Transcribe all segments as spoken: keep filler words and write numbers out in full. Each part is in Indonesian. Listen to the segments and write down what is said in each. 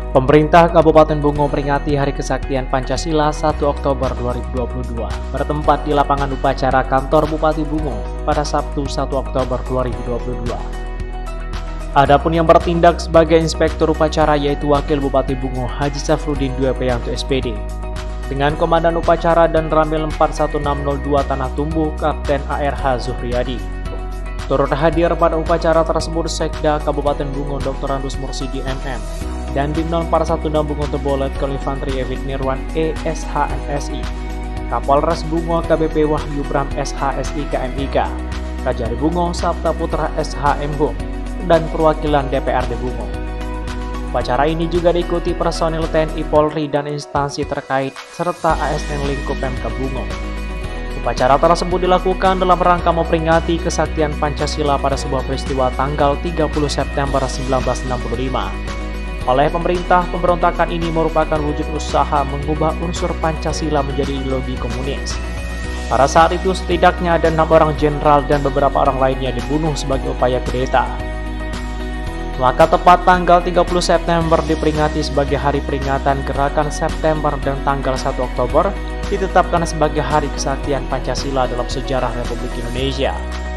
Pemerintah Kabupaten Bungo memperingati Hari Kesaktian Pancasila satu Oktober dua ribu dua puluh dua bertempat di lapangan upacara kantor Bupati Bungo pada Sabtu satu Oktober dua ribu dua puluh dua. Adapun yang bertindak sebagai inspektur upacara yaitu Wakil Bupati Bungo Haji Safrudin dua Prianto S P D dengan Komandan Upacara dan Ramil empat satu enam nol dua Tanah Tumbuh Kapten A R H Zuhriyadi. Turut hadir pada upacara tersebut Sekda Kabupaten Bungo Doktor Andus Mursidi M M dan Bimnol empat satu enam Bungo Tebolet Kolifantri Evit Nirwan E S H M S I, Kapolres Bungo K B P Wahyu Bram S H S I K M I K, Kajari Bungo Sabta Putra S H M Hum, dan perwakilan D P R D Bungo. Upacara ini juga diikuti personil T N I Polri dan instansi terkait serta A S N lingkup Pemkab Bungo. Upacara tersebut dilakukan dalam rangka memperingati kesaktian Pancasila pada sebuah peristiwa tanggal tiga puluh September seribu sembilan ratus enam puluh lima. Oleh pemerintah, pemberontakan ini merupakan wujud usaha mengubah unsur Pancasila menjadi ideologi komunis. Pada saat itu setidaknya ada enam orang jenderal dan beberapa orang lainnya dibunuh sebagai upaya kudeta. Maka tepat tanggal tiga puluh September diperingati sebagai hari peringatan Gerakan September dan tanggal satu Oktober ditetapkan sebagai Hari Kesaktian Pancasila dalam sejarah Republik Indonesia.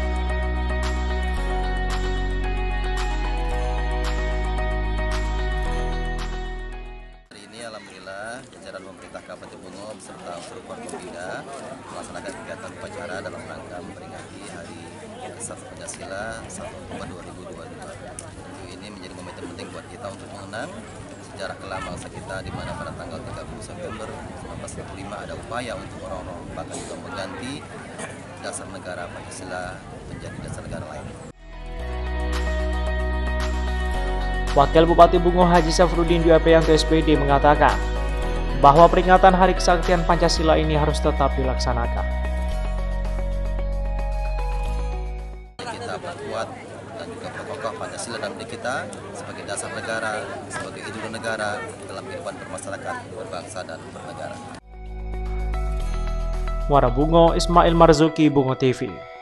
Hari ini alhamdulillah jajaran pemerintah Kabupaten Bungo beserta unsur Forkopimda melaksanakan kegiatan upacara dalam rangka memperingati Hari Kesaktian Pancasila satu Oktober dua ribu dua puluh dua. Ini menjadi momentum penting buat kita untuk mengenang sejarah kelam bangsa kita, di mana pada tanggal tiga puluh September seribu sembilan ratus empat puluh lima ada upaya untuk orang-orang bahkan juga mengganti dasar negara Pancasila menjadi dasar negara lain. Wakil Bupati Bungo Haji Safrudin dua Prianto S P D mengatakan bahwa peringatan Hari Kesaktian Pancasila ini harus tetap dilaksanakan. Kita perkuat dan juga perkokoh Pancasila dalam diri kita sebagai dasar negara, sebagai ideologi negara dalam kehidupan bermasyarakat, berbangsa dan bernegara. Muara Bungo, Ismail Marzuki, Bungo T V.